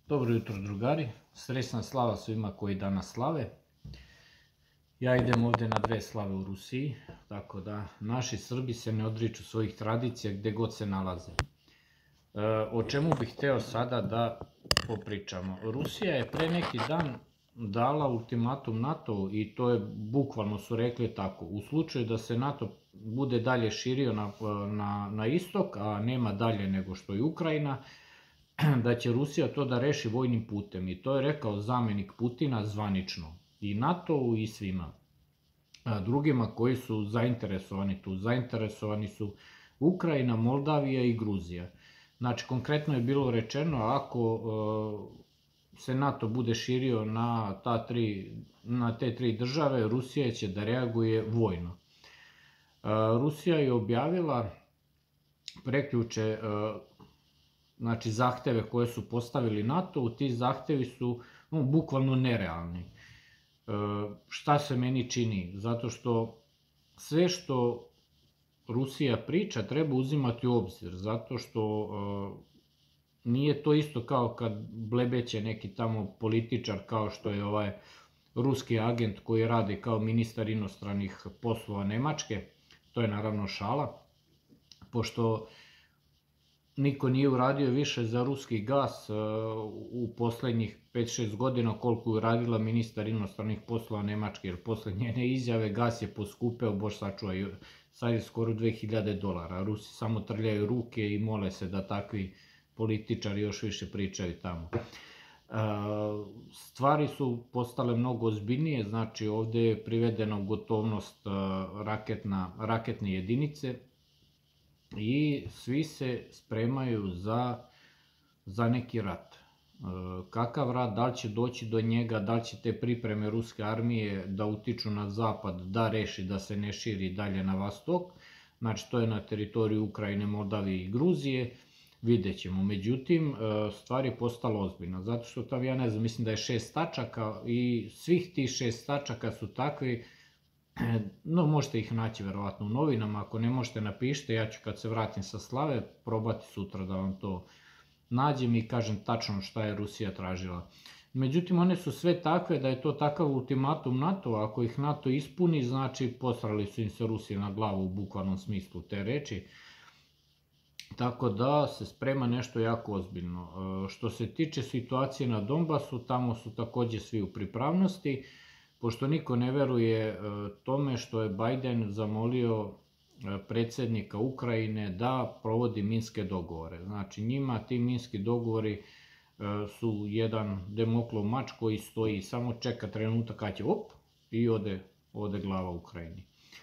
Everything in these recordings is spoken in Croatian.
Dobro jutro drugari, srećna slava svima koji danas slave. Ja idem ovdje na dve slave u Rusiji, tako da naši Srbi se ne odriču svojih tradicija gdje god se nalaze. O čemu bih hteo sada da popričamo? Rusija je pre neki dan dala ultimatum NATO-u i to je bukvalno su rekli tako. U slučaju da se NATO bude dalje širio na istok, a nema dalje nego što je Ukrajina, da će Rusija to da reši vojnim putem i to je rekao zamenik Putina zvanično i NATO-u i svima drugima koji su zainteresovani tu. Zainteresovani su Ukrajina, Moldavija i Gruzija. Znači, konkretno je bilo rečeno, ako se NATO bude širio na te tri države, Rusija će da reaguje vojno. Rusija je objavila prekjuče znači zahteve koje su postavili NATO, ti zahtevi su bukvalno nerealni. Šta se meni čini? Zato što sve što Rusija priča treba uzimati u obzir, zato što nije to isto kao kad blebeće neki tamo političar kao što je ovaj ruski agent koji radi kao ministar inostranih poslova Nemačke, to je naravno šala, pošto niko nije uradio više za ruski gas u poslednjih 5-6 godina koliko je uradila ministar inostranih poslova Nemačke, jer posle njene izjave gas je poskupeo, bož sačuvaj, sad je skoro $2000. Rusi samo trljaju ruke i mole se da takvi političari još više pričaju tamo. Stvari su postale mnogo ozbiljnije, znači ovde je privedena u gotovnost raketne jedinice, i svi se spremaju za neki rat. Kakav rat, da li će doći do njega, da li će te pripreme ruske armije da utiču na zapad, da reši da se ne širi dalje na vastok, znači to je na teritoriju Ukrajine, Moldavije i Gruzije, vidjet ćemo. Međutim, stvar je postala ozbiljna, zato što tamo, ja ne znam, mislim da je 6 tačaka i svih tih 6 tačaka su takvi. No, možete ih naći verovatno u novinama, ako ne možete napišite, ja ću kad se vratim sa slave probati sutra da vam to nađem i kažem tačno šta je Rusija tražila. Međutim, one su sve takve da je to takav ultimatum NATO, ako ih NATO ispuni, znači posrali su im se Rusije na glavu u bukvalnom smislu te reči. Tako da se sprema nešto jako ozbiljno. Što se tiče situacije na Donbasu, tamo su takođe svi u pripravnosti, pošto niko ne veruje tome što je Bajden zamolio predsjednika Ukrajine da provodi minske dogovore. Znači njima ti minski dogovori su jedan Damoklov mač koji stoji, samo čeka trenutak kad će op i ode glava Ukrajini.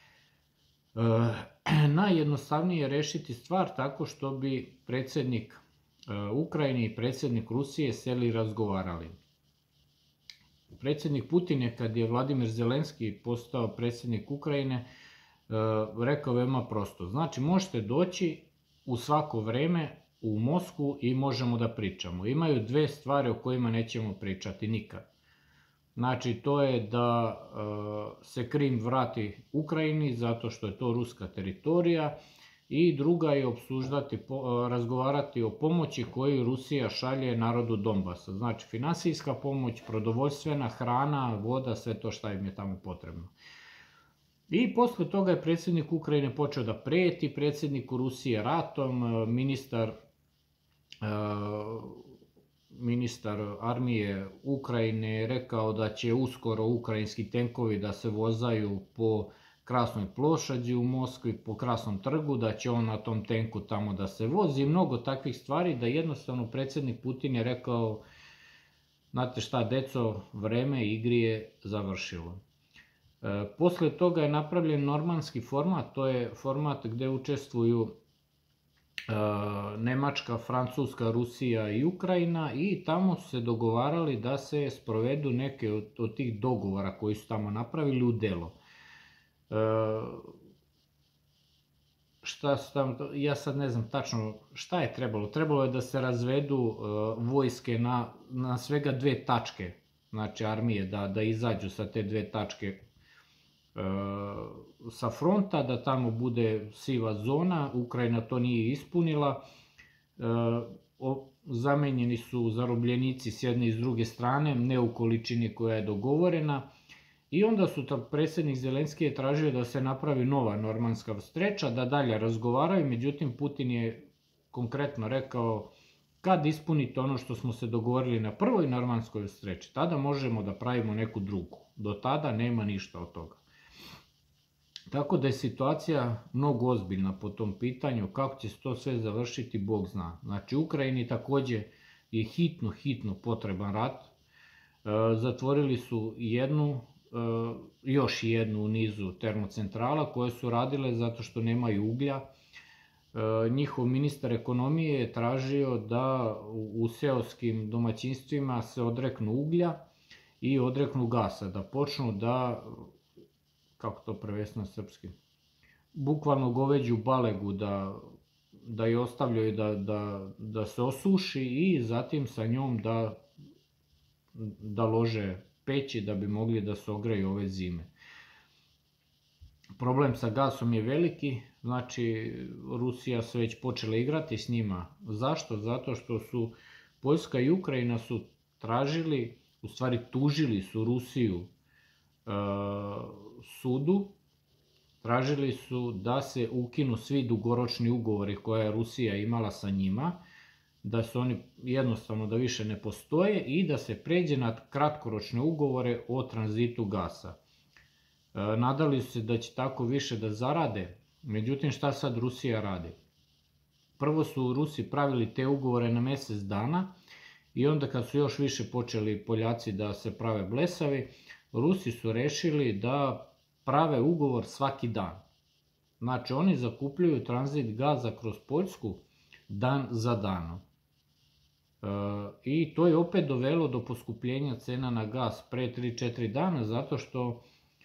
Najjednostavnije je rešiti stvar tako što bi predsjednik Ukrajine i predsjednik Rusije seli i razgovarali. Predsjednik Putin je, kad je Vladimir Zelenski postao predsjednik Ukrajine, rekao veoma prosto. Znači, možete doći u svako vreme u Moskvu i možemo da pričamo. Imaju dve stvari o kojima nećemo pričati nikad. Znači, to je da se Krim vrati Ukrajini zato što je to ruska teritorija, i druga je razgovarati o pomoći koju Rusija šalje narodu Donbasa. Znači, finansijska pomoć, produvoljstvena, hrana, voda, sve to šta im je tamo potrebno. I posle toga je predsjednik Ukrajine počeo da preti predsjedniku Rusije ratom, ministar armije Ukrajine je rekao da će uskoro ukrajinski tenkovi da se vozaju po Krasnoj plošađi u Moskvi, po Krasnom trgu, da će on na tom tenku tamo da se vozi, mnogo takvih stvari, da jednostavno predsjednik Putin je rekao, znate šta deco, vreme igri je završilo. Posle toga je napravljen normanski format, to je format gde učestvuju Nemačka, Francuska, Rusija i Ukrajina, i tamo su se dogovarali da se sprovedu neke od tih dogovora koji su tamo napravili u delo. Ja sad ne znam tačno šta je trebalo. Trebalo je da se razvedu vojske na svega 2 tačke, znači armije, da izađu sa te 2 tačke sa fronta, da tamo bude siva zona. Ukrajina to nije ispunila. zamenjeni su zarobljenici s jedne i s druge strane, ne u količini koja je dogovorena. I onda su predsjednik Zelenski je tražio da se napravi nova normanska streča, da dalje razgovaraju, međutim Putin je konkretno rekao kad ispunite ono što smo se dogovorili na prvoj normanskoj streči, tada možemo da pravimo neku drugu. Do tada nema ništa od toga. Tako da je situacija mnogo ozbiljna po tom pitanju, kako će se to sve završiti, Bog zna. Znači Ukrajini također je hitno potreban rat. Zatvorili su još jednu u nizu termocentrala koje su radile zato što nemaju uglja. Njihov ministar ekonomije je tražio da u seoskim domaćinstvima se odreknu uglja i odreknu gasa, da počnu da, kako to prevesti na srpski, bukvalno goveđu balegu da je ostavljaju da se osuši i zatim sa njom da lože peći da bi mogli da se ogreju ove zime. Problem sa gasom je veliki, znači Rusija se već počela igrati s njima. Zašto? Zato što su Poljska i Ukrajina su tražili, u stvari tužili su Rusiju sudu, tražili su da se ukinu svi dugoročni ugovori koje je Rusija imala sa njima, da su oni jednostavno da više ne postoje i da se pređe na kratkoročne ugovore o tranzitu gasa. Nadali su se da će tako više da zarade, međutim šta sad Rusija radi? Prvo su Rusi pravili te ugovore na mjesec dana i onda kad su još više počeli Poljaci da se prave blesavi, Rusi su rešili da prave ugovor svaki dan. Znači oni zakupljuju tranzit gaza kroz Poljsku dan za danom. I to je opet dovelo do poskupljenja cena na gas pre 3-4 dana zato što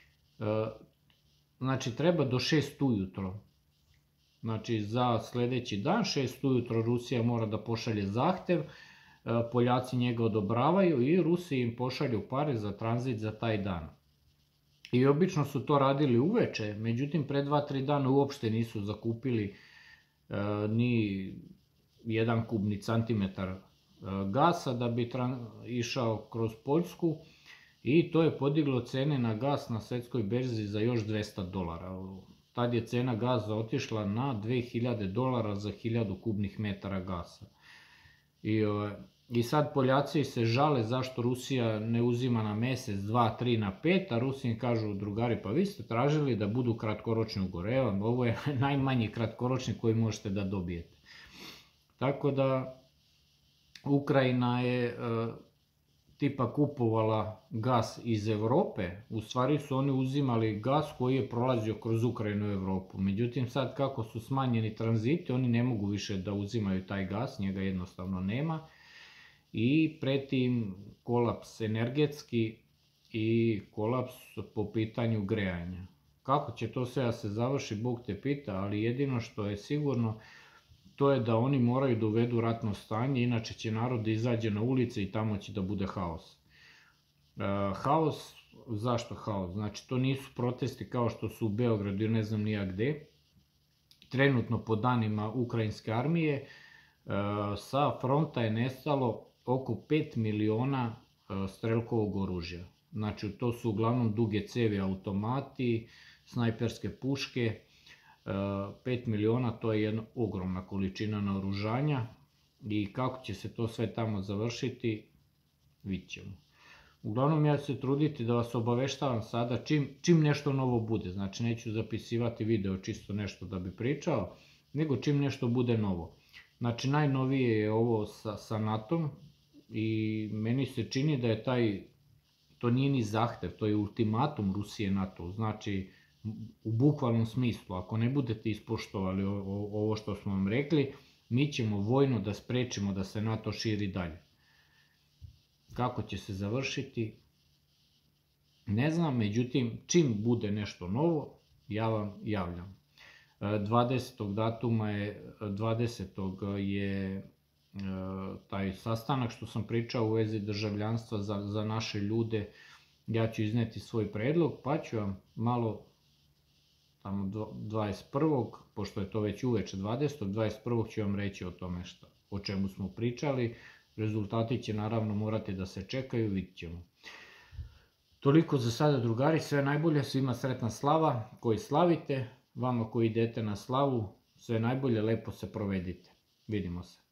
znači treba do 6 ujutro. Znači za sljedeći dan 6 ujutro Rusija mora da pošalje zahtev, Poljaci njega odobravaju i Rusi im pošalju pare za tranzit za taj dan. I obično su to radili uveče, međutim pre 2-3 dana uopšte nisu zakupili ni jedan kubni centimetar gasa da bi išao kroz Poljsku i to je podiglo cene na gas na svjetskoj berzi za još $200. Tad je cena gaza otišla na $2000 za 1000 kubnih metara gasa. I sad Poljaci se žale zašto Rusija ne uzima na mjesec, 2, 3, na 5, a Rusi im kažu drugari pa vi ste tražili da budu kratkoročni ugovori. Evo, ovo je najmanji kratkoročni koji možete da dobijete. Tako da Ukrajina je tipa kupovala gas iz Europe, u stvari su oni uzimali gas koji je prolazio kroz Ukrajinu u Europu. Međutim sad kako su smanjeni tranziti, oni ne mogu više da uzimaju taj gas, njega jednostavno nema. I preti im kolaps energetski i kolaps po pitanju grejanja. Kako će to sve da se završi, Bog te pita, ali jedino što je sigurno to je da oni moraju da uvedu ratno stanje, inače će narod da izađe na ulice i tamo će da bude haos. Haos, zašto haos? Znači to nisu protesti kao što su u Beogradu i ne znam nija gde. Trenutno po danima ukrajinske armije sa fronta je nestalo oko 5 miliona strelkovog oružja. Znači to su uglavnom duge cevi, automati, snajperske puške. 5 miliona to je jedna ogromna količina naoružanja i kako će se to sve tamo završiti, vidjet ćemo. Uglavnom ja ću se truditi da vas obaveštavam sada čim nešto novo bude, znači neću zapisivati video čisto nešto da bi pričao, nego čim nešto bude novo. Znači najnovije je ovo sa NATO-om i meni se čini da je to nije ni zahtev, to je ultimatum Rusije NATO, znači u bukvalnom smislu, ako ne budete ispoštovali ovo što smo vam rekli, mi ćemo vojno da sprečimo da se NATO širi dalje. Kako će se završiti, ne znam, međutim, čim bude nešto novo, ja vam javljam. 20. datuma je, 20. je taj sastanak što sam pričao u vezi državljanstva za naše ljude, ja ću izneti svoj predlog, pa ću vam malo tamo 21. pošto je to već uveče 20. 21. ću vam reći o tome o čemu smo pričali. Rezultati će naravno morati da se čekaju, vidit ćemo. Toliko za sada, drugari, sve najbolje, svima sretna slava koji slavite, vama koji idete na slavu, sve najbolje, lepo se provedite. Vidimo se.